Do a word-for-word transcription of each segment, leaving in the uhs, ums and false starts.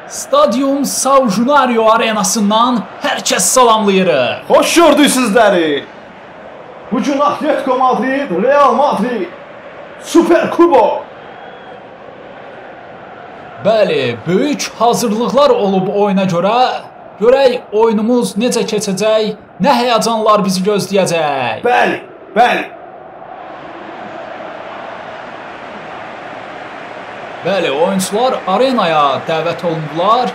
Stadyum São Januário arenasından hər kəs salamlayırıq. Xoş gördük sizləri. Bugün Atletico Madrid, Real Madrid, Super Kubo. Bəli, böyük hazırlıqlar olub oyuna görə. Görək oyunumuz necə keçəcək, nə həyəcanlar bizi gözləyəcək. Bəli, bəli. Bəli, oyuncular arenaya dəvət olundular.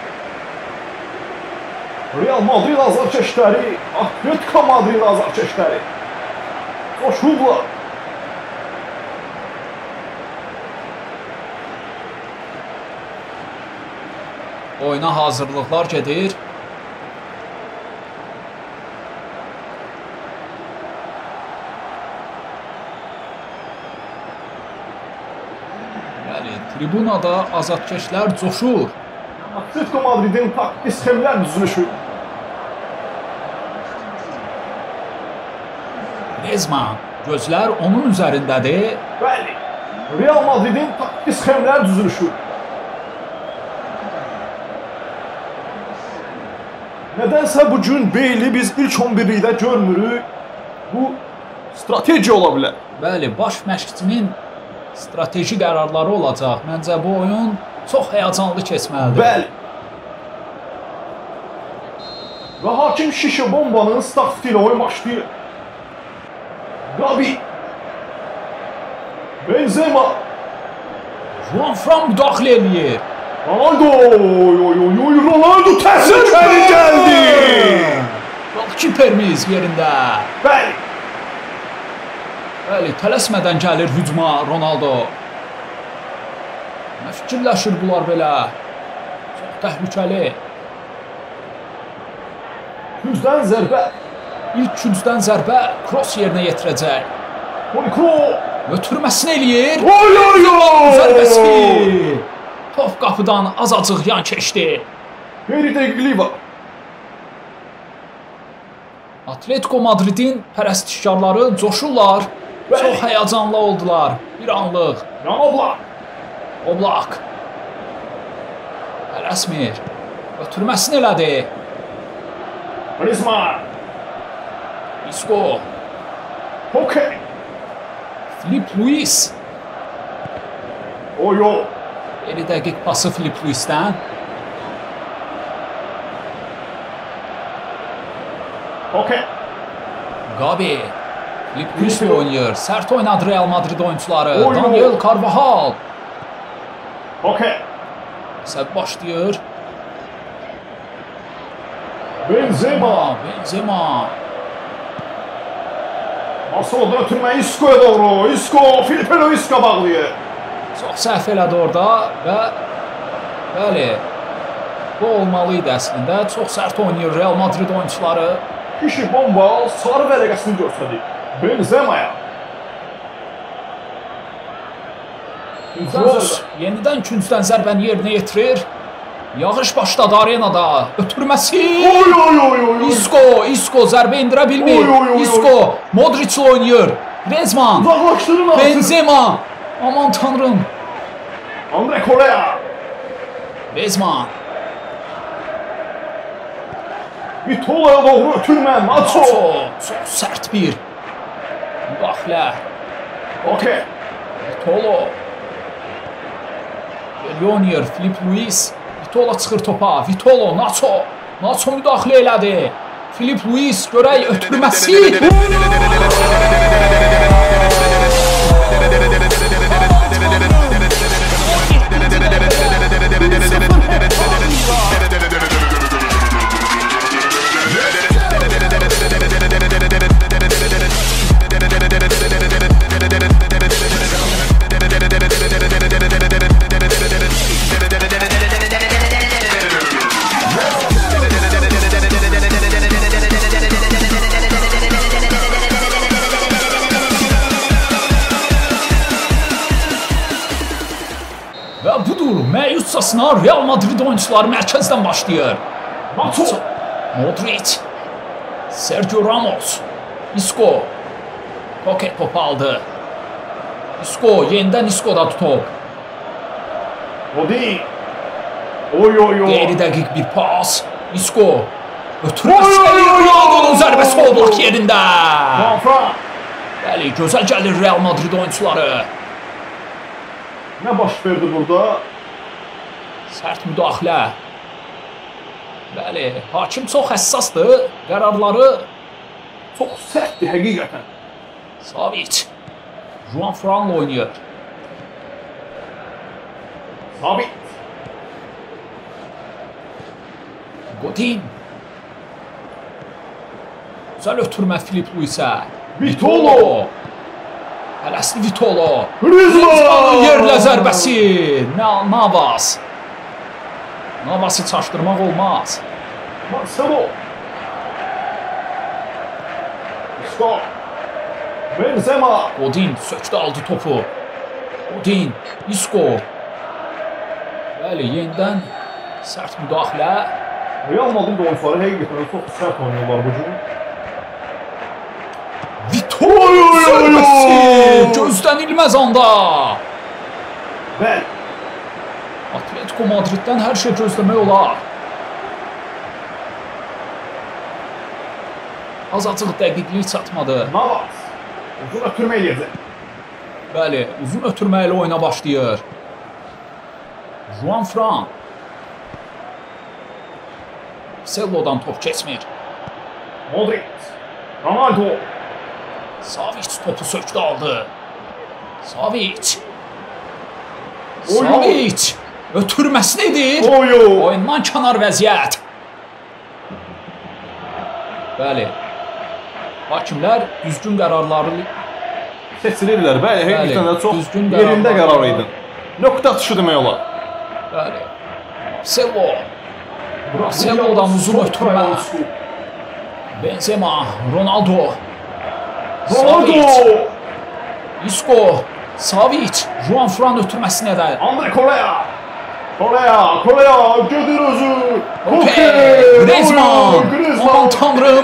Real Madrid azarkeşləri, Atletico Madrid azarkeşləri. Coşublar. Oyuna hazırlıqlar gedir. Bəli, tribunada azadkeşlər coşur. Atletico Madridin taktik sistemlər düzülüşü. Griezmann, gözlər onun üzərindədir. Bəli, Real Madridin taktik sistemlər düzülüşü. Nədənsə bugün Beyli biz ilk on birlikdə görmürük. Bu strateji ola bilər. Bəli, baş məşqçinin strateji qərarları olacaq. Məncə bu oyun çox həyəcanlı keçməlidir. Bəli. Və hakim Şişe bombanın stafı ilə oyun başlayır. Gabi. Benzema. Juan Fran müdaxilə eləyir. Ronaldo, oy oy oy oy Ronaldo təhlükəli gəldi. Golkiperimiz yerində. Bəli. Bəli, tələsmədən gəlir hücuma Ronaldo. Nə fikirləşir bunlar belə? Çox təhlükəli. Küncdən zərbə. İlk küncdən zərbə Kroos yerinə yetirəcək. Monikro. Ötürməsini eləyir. Oy oy oy. Zərbəsi. Top qapıdan azacıq yan keçdi. Geri dəqiqliyi var. Atletico Madridin pərəstişkarları coşurlar. Bəli. Çox həyəcanlı oldular. Bir anlıq. Yan Oblak. Oblak. Tələsmir. Ötürməsini elədi. Griezmann. Isco. Koke. Filip Luis. Oy oy. elli dəqiq pası Filip Luis'dən. Koke. Gabi. Filip Luis oynayır. Sərt oynadı Real Madrid oyuncuları. Oy, Daniel oy. Carvajal. Koke. Səb başlayır. Benzema. Benzema. Marcelo'dan ötürməyi Isco'ya doğru. Isco, Filipe Luis'e bağlayır. Çox səhv elədi orada və bəli, bu olmalıydı əslində. Çox sərt oynayır Real Madrid oyuncuları. Kişi bomba sarı vərəqəsini göstərdi. Benzema'ya. Kroos yenidən küncdən zərbəni yerinə yetirir. Yağış başladı arenada. Ötürməsi. Oy oy oy oy. Isco, Isco zərbə indirə bilmir. Oy, oy, oy, Isco, Modric oynayır. Griezmann. Uzaqlaşdırın artıq. Benzema. Aman tanrım. Andre Correa. Griezmann. Vitola'ya doğru ötürmə. Nacho. Çox sərt bir müdaxilə. Okey. Vitolo. Oynayır Filip Luis. Vitolo çıxır topa. Vitolo, Nacho. Nacho müdaxilə elədi. Filip Luis görək ötürməsi. Və budur, məyuscasına Real Madrid oyuncuları mərkəzdən başlayır. Nacho. Modric. Sergio Ramos. Isco. Koke topu aldı. Isco, yenidən Isco'da top. Rodi. Oy oy oy. Qeyri dəqiq bir pas. Isco. Ötürməsi Ronaldo'nun zərbəsi Oblak yerində. Juan. Bəli, gözəl gəlir Real Madrid oyunçuları. Nə baş verdi burada? Sərt müdaxilə. Bəli, hakim çox həssasdır. Qərarları çox sərtdir həqiqətən. Savic. Juan Fran'la oynayır. Savic. Godin. Güzel ötürmə Filip Luis'e. Vitolo. Hələsli Vitolo. Griezmann. Yerlə zərbəsi. Navas. Navas'ı çaşdırmaq olmaz. Marcelo. Isco. Benzema. Godin söktü aldı topu. Godin. Isco. Bəli, yenidən sərt müdaxilə. Real Madrid oyuncuları həqiqətən çox sərt oynuyorlar bu gün. Vitolo zərbəsi. Gözlənilməz anda. Bəli. Atletico Madrid'dən hər şey gözləmək olar. Azacıq dəqiqlik çatmadı. Navas. Uzun ötürmə eləyəcək. Bəli, uzun ötürmə ilə oyuna başlayır. Juan Fran. Sello'dan top keçmir. Modric. Ronaldo. Savic topu söktü aldı. Savic. Oy, Savic. Ötürməsi nedir? Oy oy. Oyundan kənar vəziyyət. Bəli. Hakimlər düzgün qərarları seçilirlər. Bəli, həqiqətən də çox düzgün yerində qərar idi. Nöqtə atışı demək olar. Bəli. Marcelo. Marcelo'dan uzun ötürmə. Benzema, Ronaldo. Ronaldo. Isco, Savic, Juan Fran ötürməsi nədir? Andre Correa. Correa, Correa, götür özü. Okey, Griezmann. Aman tanrım.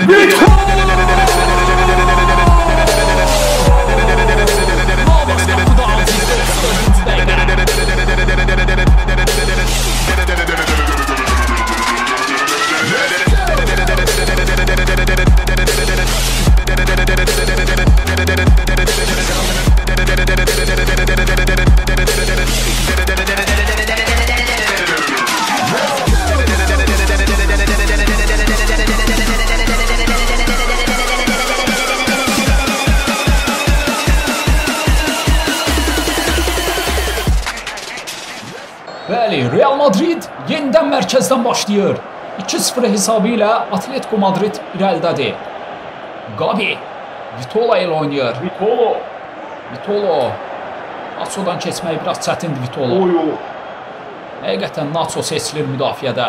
Bəli, Real Madrid yenidən mərkəzdən başlayır. iki sıfır hesabı ilə Atletico Madrid irəlidədir. Gabi Vitolo ilə oynayır. Vitolo. Vitolo. Nacho'dan keçmək biraz çətindir Vitolo. Oy oy. Həqiqətən Nacho seçilir müdafiədə.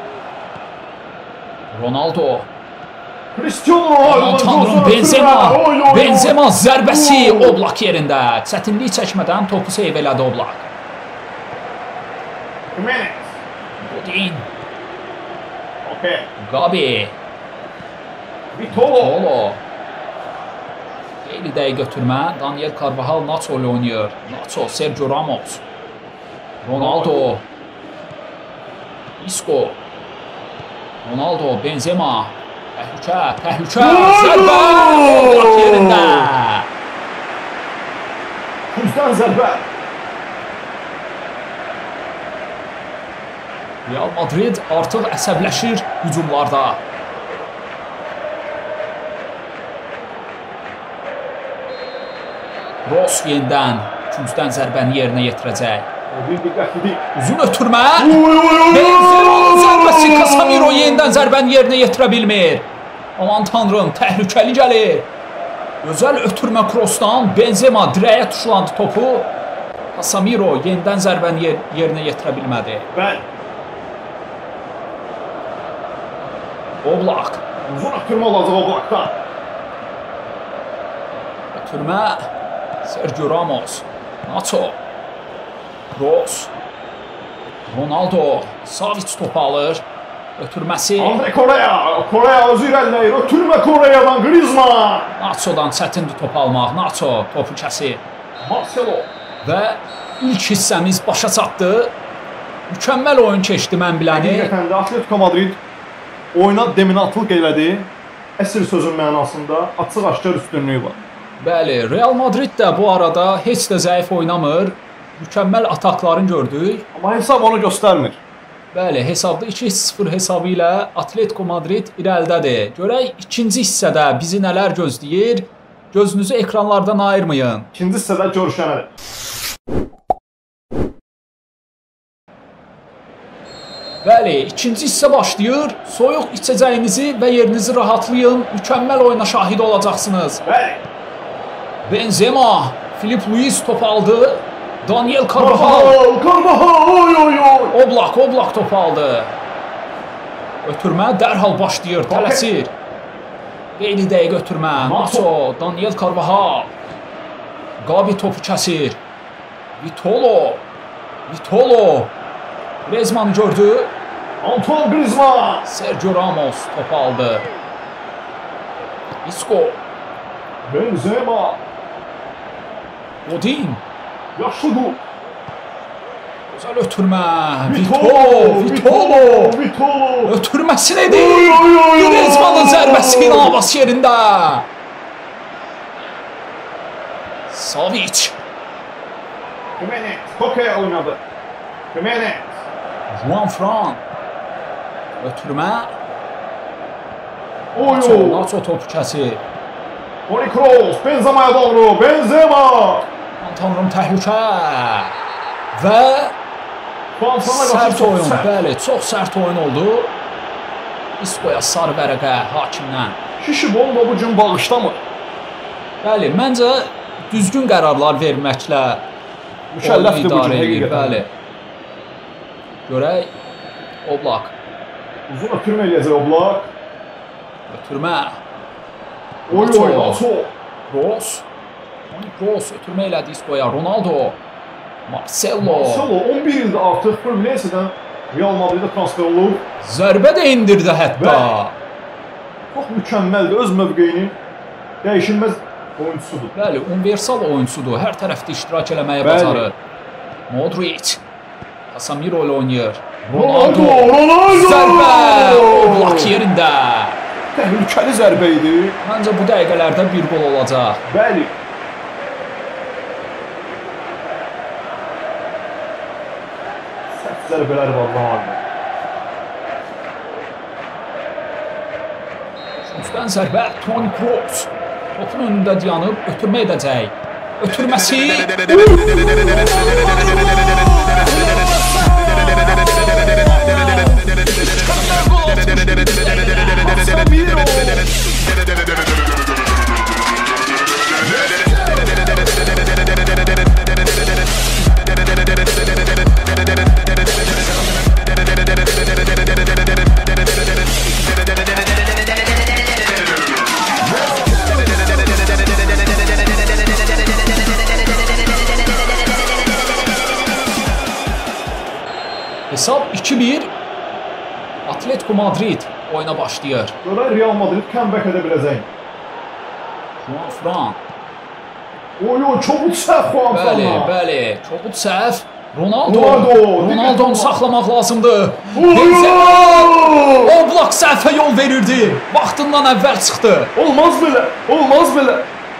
Ronaldo. Cristiano Aman tanrım, Benzema. Benzema zərbəsi Oblak yerində. Çətinlik çəkmədən topu seyv elədi Oblak. Jimenez. Godin. Okay. Gabi. Vitolo. Vitolo. Qeyri dəqiq götürmə. Daniel Carvajal Nacho ilə oynayır. Nacho, Sergio Ramos. Ronaldo. Isco. Ronaldo, Benzema. Təhlükə, təhlükə. Zərbə. Oblak yerində. Kuzdan zərbə. Real Madrid artıq əsəbləşir hücumlarda. Ross yenidən küncdən zərbəni yerinə yetirəcək. Bir diqqətlidir. Uzun ötürmə. Benzemo'nun zərbəsi Casemiro yenidən zərbəni yerinə yetirə bilmir. Aman tanrım, təhlükəli gəlir. Gözəl ötürmə crossdan Benzema dirəyə tuşlandı topu. Casemiro yenidən zərbəni yer yerinə yetirə bilmədi. Bəli. Oblak. Uzun ötürmə olacaq Oblak'tan. Ötürmə Sergio Ramos. Nacho. Kroos. Ronaldo. Savic topu alır. Ötürməsi. Andre Correa. Correa özü irəliləyir. Ötürmə Correa'dan Griezmann. Nacho'dan çətindir topu almaq. Nacho topu kəsir. Marcelo. Və ilk hissəmiz başa çatdı. Mükəmməl oyun keçdi mən biləni. Həqiqətən də Atletico Madrid oyuna dominatlıq elədi. Əsl sözün mənasında açıq-aşkar üstünlüyü var. Bəli, Real Madrid də bu arada heç də zəif oynamır. Mükəmməl ataklarını gördük. Amma hesab onu göstərmir. Bəli, hesabda iki sıfır hesabı ilə Atletico Madrid irəlidədir. Görək ikinci hissədə bizi nələr gözləyir. Gözünüzü ekranlardan ayırmayın. İkinci hissədə görüşənədir. Bəli, ikinci hissə başlayır. Soyuq içəcəyinizi və yerinizi rahatlayın. Mükəmməl oyuna şahid olacaqsınız. Bəli. Benzema, Filip Luis top aldı. Daniel Carvajal. Carvajal, oy oy oy. Oblak, Oblak top aldı. Ötürmə dərhal başlayır, tələsir. Qeyri dəqiq ötürmə. Nacho, Daniel Carvajal. Gabi topu kəsir. Vitolo. Vitolo. Griezmann'ı gördü. Antoine Griezmann. Sergio Ramos top aldı. Isco. Benzema. Godin. Yaşlı bu. Güzel ötürmə. Vitolo. Vitolo. Vitolo. Ötürməsi nedir? Griezmann'ın zərbəsi inanılmaz yerində. Savic. Jimenez. Koke oynadı. Jimenez. Juan Fran. Ötürmə. Oy Nacho, oy. Nacho topu kəsir. Toni Kroos. Benzema'ya doğru. Benzema. Aman tanrım təhlükə. Və sərt oyun, bəli, çox sərt oyun oldu. Isco'ya sarı vərəqə hakimdən. Şişi bomba bu gün bağışlamır. Bəli, məncə düzgün qərarlar verməklə Mükəlləfdir bu gün həqiqətən. Bəli. Görək, Oblak. Uzun ötürmə eləyəcək Oblak. Ötürmə. Oy oy, Nacho. Kroos. Toni Kroos ötürmə elədi Isco'ya. Ronaldo. Marcelo. Marcelo on bir ildə artıq Fluminense'dən Real Madrid'ə transfer olub. Zərbə də indirdi hətta. Çox mükəmməldir, öz mövqeyinin dəyişilməz oyuncusudur. Bəli, universal oyuncusudur. Hər tərəfdə iştirak eləməyə bacarır. Modric. Casemiro ilə oynayır. Ronaldo. Ronaldo. Zərbə. Oblak yerində. Təhlükəli zərbə idi. Məncə bu dəqiqələrdə bir gol olacaq. Bəli. Sərt zərbələr var Ronaldo. Şunstan zərbə Toni Kroos. Topun önündə dayanıb ötürmə edəcək. Ötürməsi. Hesab iki bir. Atletico Madrid oyuna başlayır. Görək Real Madrid comeback edə biləcək. Juan Fran. Oy oy, çobuk səhv Juan Fran'a. Bəli, bəli. Çobuk səhv. Ronaldo. Ronaldo. Ronaldo'nu saxlamaq lazımdır. Benzema. Oblak səhvə yol verirdi. Vaxtından əvvəl çıxdı. Olmaz belə. Olmaz belə.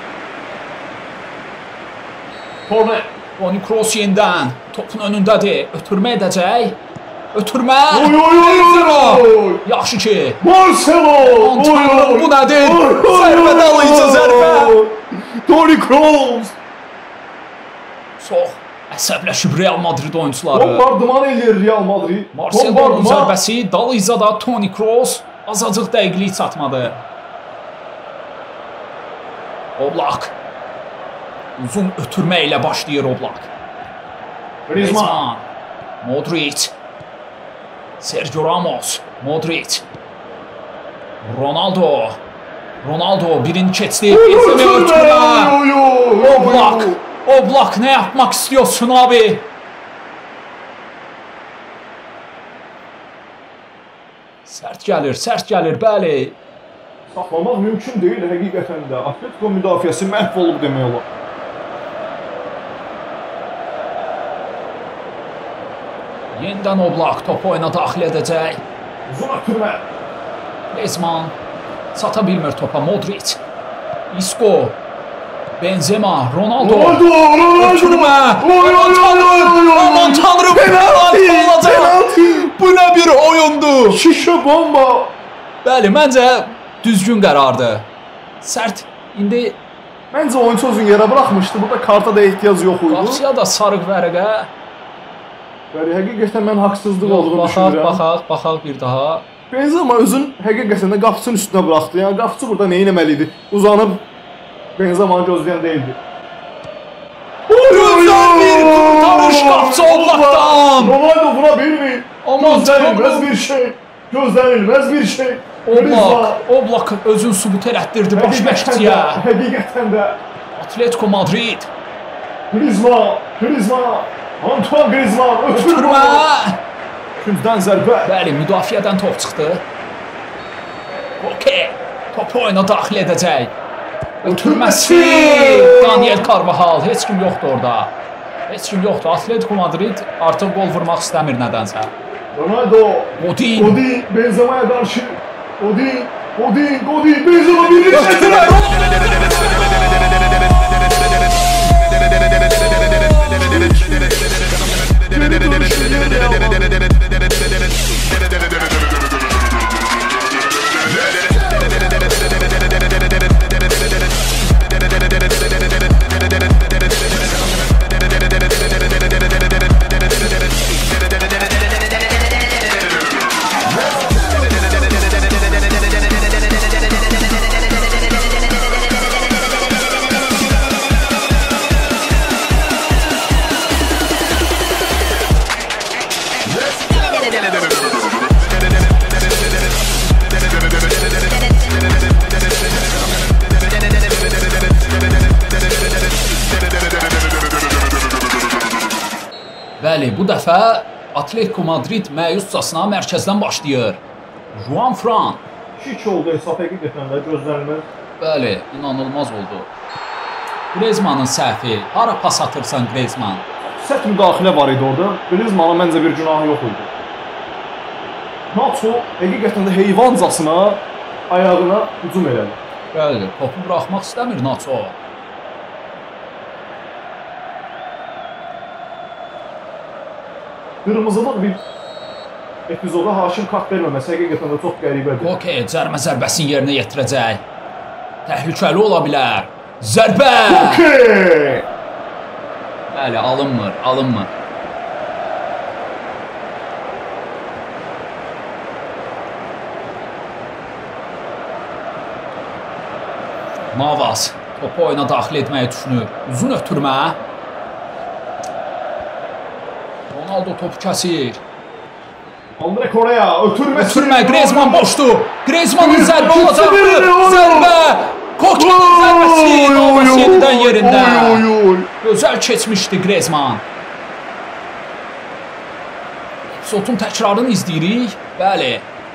Corner. Toni Kroos yenidən topun önündədir. Ötürmə edəcək. Ötürmə. Oy oy oy. Yaxşı ki. Marcelo. Antonio bu nədir? Zərbə dalayıcı zərbə. Toni Kroos. Çox əsəbləşib Real Madrid oyuncuları. Bombardıman eləyir Real Madrid. Marcelo'nun zərbəsi dalayıcı da Toni Kroos azacıq dəqiqlik çatmadı. Oblak. Uzun ötürmə ilə başlayır Oblak. Griezmann. Modric. Sergio Ramos. Modric. Ronaldo. Ronaldo birini keçdi. Benzema ötürmə. Oblak. Oblak ne yapmak istiyorsun abi? Sert gəlir, sert gəlir, bəli. Saxlamaq mümkün deyil həqiqətən də. Atletico müdafiəsi məhv olub demək olar. Yenidən Oblak topu oyuna daxil edəcək. Uzun ötürmə. Griezmann sata bilmir topa. Modric. Isco. Benzema. Ronaldo. Ötürmə. Aman tanrım. Aman tanrım. Penalti. Bu nə bir oyundur. Şişə bomba. Bəli, məncə düzgün qərardır. Sərt. İndi Məncə oyunçu özünü yerə buraxmışdı. Burada karta da ehtiyac yox idi. qapçıya da sarıq vərəqə. Yəni həqiqətən mən haqsızlıq olduğunu Baxaq, düşünürəm. baxaq, baxaq bir daha. Benzema özün həqiqətən də qapçının üstünə buraxdı. Yəni qapçı burada nə etməli idi? Uzanıb Benzemanı gözləyən deyildi. Gözəl bir qurtarış qapçı Oblakdan. Ronaldo vura bilmir. Aman Gözlənilməz bir şey. Gözlənilməz bir şey. Oblak, Oblak özün sübut elətdirdi baş məşqçiyə. Həqiqətən də Atletico Madrid. Griezmann, Griezmann, Antoine Griezmann Ötürmə. Küncdən zərbə. Bəli, müdafiədən top çıxdı. Okey. Topu oyuna daxil edəcək. Ötürməsi. Daniel Carvajal. Heç kim yoxdur orada. Heç kim yoxdur. Atletico Madrid artıq gol vurmaq istəmir nədənsə. Ronaldo. Godin. Godin Benzema'ya qarşı. Godin, Godin, Godin Benzema bir Ötürmə. Bəli, bu dəfə Atletico Madrid məyuscasına mərkəzdən başlayır. Juan Fran. Şik oldu hesab həqiqətən də gözlənilməz. Bəli, inanılmaz oldu. Griezmannın səhvi. Hara pas atırsan Griezmann? Sərt müdaxilə var idi orada. Griezmannın məncə bir günahı yox idi. Nacho həqiqətən də heyvancasına ayağına hücum elədi. Bəli, topu buraxmaq istəmir Nacho. Qırmızılıq bir epizoda hakim kart verməməsi həqiqətən də çox qəribədir. Okey, cərmə zərbəsini yerinə yetirəcək. Təhlükəli ola bilər. Zərbə! Okey! Bəli, alınmır, alınmır. Navas topu oyuna daxil etməyi düşünür. Uzun ötürmə. Ronaldo topu kəsir. Andre Korea ötürmə. Ötürmə, Griezmann boşdur. Griezmannın zərbə olacaqdır. Zərbə! Kokenin zərbəsi. Navas yenidən yerində. Gözəl keçmişdi Griezmann. Sotun təkrarını izləyirik. Bəli.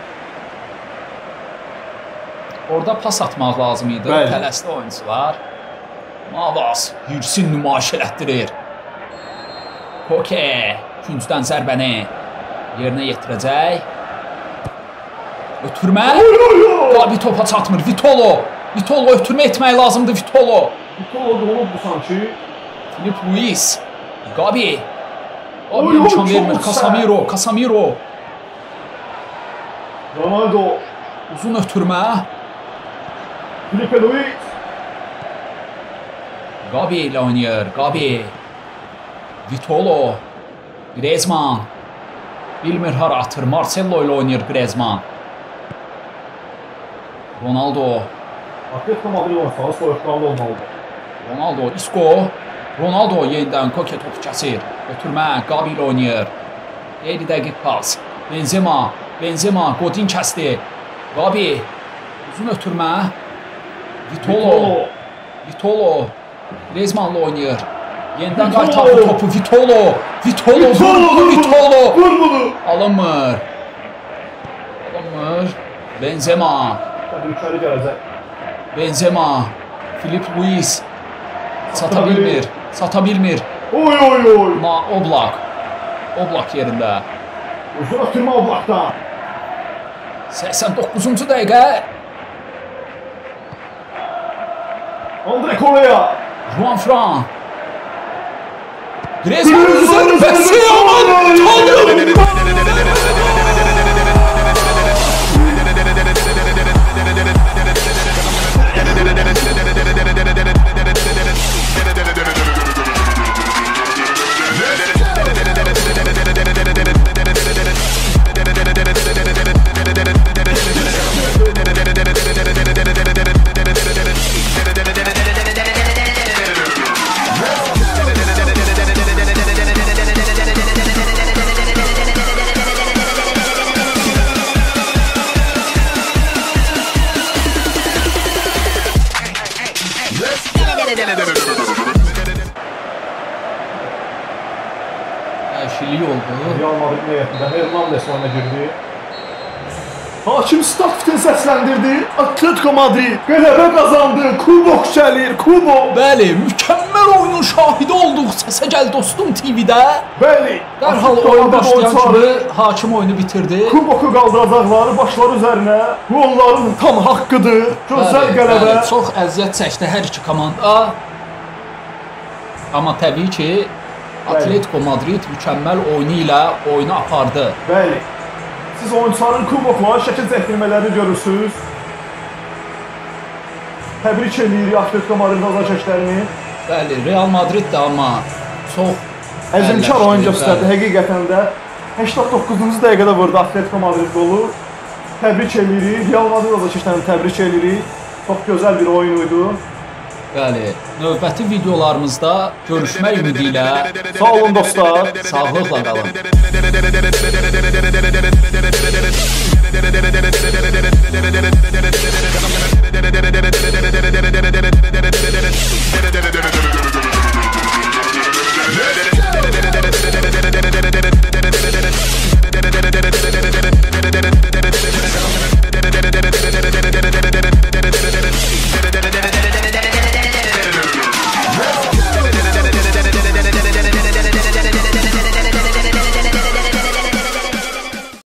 Orada pas atmaq lazım idi. Tələsli oyuncular. Navas hirsin nümayiş elətdirir. Koke küncdən zərbəni yerinə yetirəcək. Ötürmə. Gabi topa çatmır. Vitolo. Vitolo ötürmə etmək lazımdır Vitolo. Vitolo olubdu sanki. Filip Luis. Gabi. Gabi imkan vermir. Casemiro. Casemiro. Ronaldo. Uzun ötürmə. Filipe Luis. Gabi ilə oynayır. Gabi. Vitolo. Griezmann. Bilmir hara atır. Marcelo ilə oynayır Griezmann. Ronaldo. Atletico Madrid olsa soyuqqanlı olmalıdır. Ronaldo. Isco. Ronaldo yenidən Koke topu kəsir. Ötürmə. Gabi ilə oynayır. Qeyri dəqiq pas. Benzema. Benzema. Godin kəsdi. Gabi. Uzun ötürmə. Vitolo. Vitolo. Griezmann'la oynayır. Yenidən qaytardı topu Vitolo. Vitolo vurdu Vitolo. Vur bunu. Alınmır. Alınmır. Benzema. Tabii içeri gələcək. Benzema. Filip Luis. Sata bilmir. Sata bilmir. Oy oy oy. Ma Oblak. Oblak yerində. Uzun ötürmə o blokdan. səksən doqquzuncu dəqiqə. Andre Korea. Juan Fran. Griezmann zərbəsi aman tanrım. Dəyişiklik oldu. Real Madrid heyətində Hernandez oyuna girdi. Hakim Stakftin səsləndirdi. Atletico Madrid qələbə qazandı. Kubok gəlir, kubok. Bəli, mükəmməl oyunun şahidi olduq. Səsə gəl dostum T V-də. Bəli. Dərhal oyun başlayan kimi hakim oyunu bitirdi. Kuboku qaldıracaqları başları üzərinə. Bu onların tam haqqıdır. Gözəl qələbə. Bəli, çox əziyyət çəkdi hər iki komanda. Amma təbii ki, Atletico Madrid mükəmməl oyunu ilə oyunu apardı. Bəli. Siz oyuncuların kubokla şəkil çəkdirmələrini görürsünüz. Təbrik edirik Atletico Madrid azarkeşlərini. Bəli, Real Madrid də amma çox əzmkar oyun göstərdi həqiqətən də. səksən doqquzuncu dəqiqədə vurdu Atletico Madrid qolu. Təbrik edirik. Real Madrid azarkeşlərini təbrik edirik. Çox gözəl bir oyun idi. Bəli, növbəti videolarımızda görüşmək ümidi ilə sağ olun dostlar. Sağlıqla qalın.